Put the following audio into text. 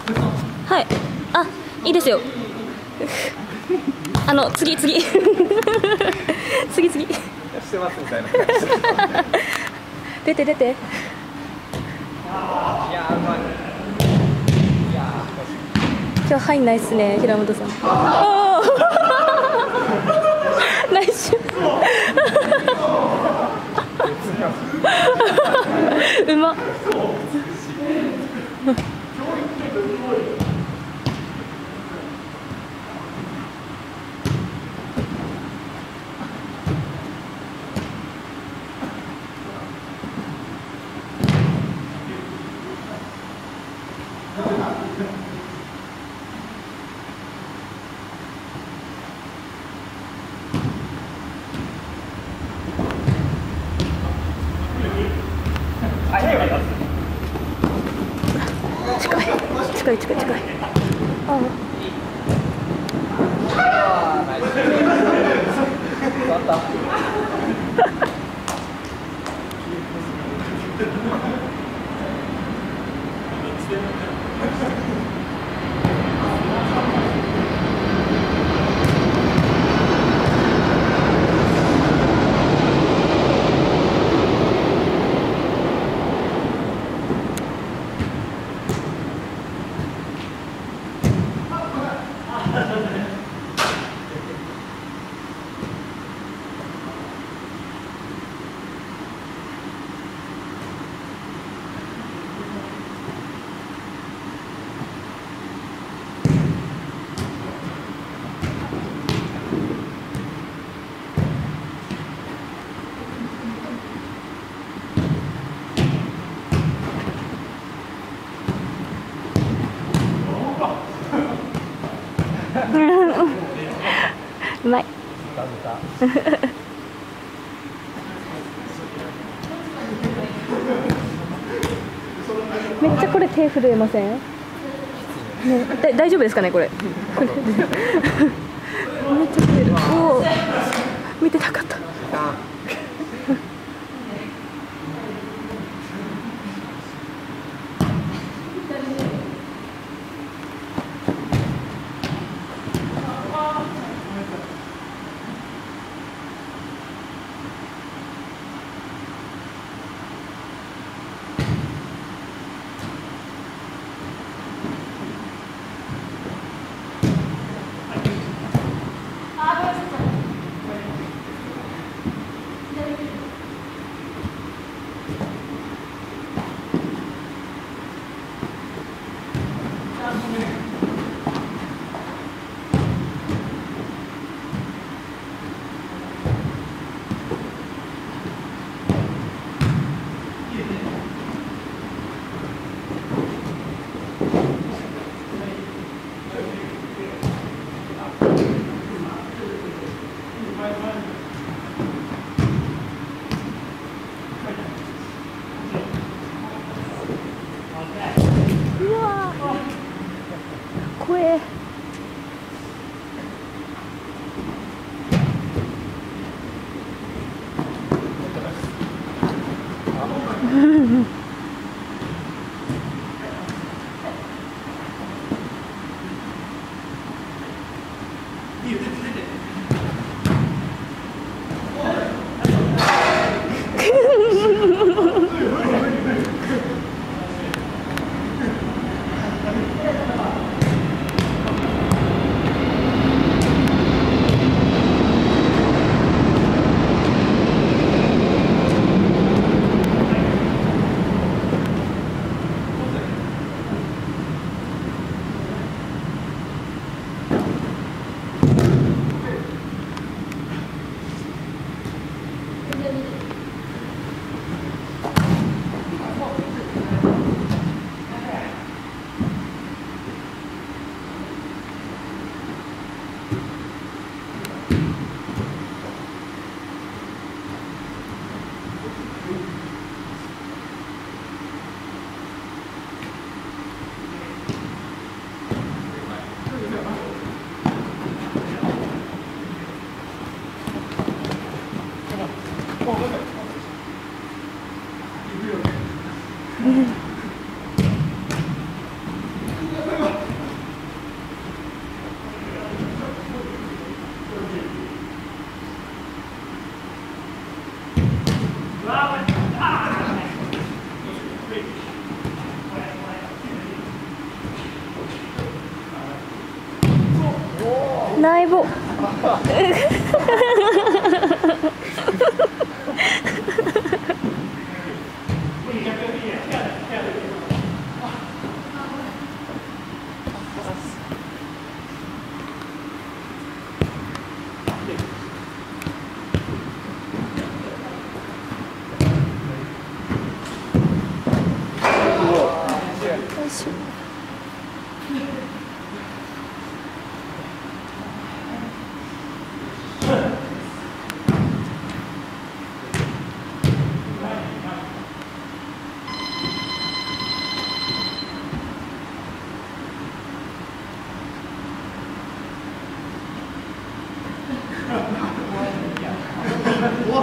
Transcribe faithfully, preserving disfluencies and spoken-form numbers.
はい。あ、いいですよ。あの次次次次。 してますみたいな。 出て出て。 いやーうまい。いや今日入んないっすね、平本さん。おお。ナイス。うまっ。近い近い近い近い。ああ。ナイス。終わった。 うまい。めっちゃこれ手震えません？ね、だ大丈夫ですかねこれ。めっちゃ震える。おお、見てなかった。うわー、怖え。 内棒よいしょ。 うわ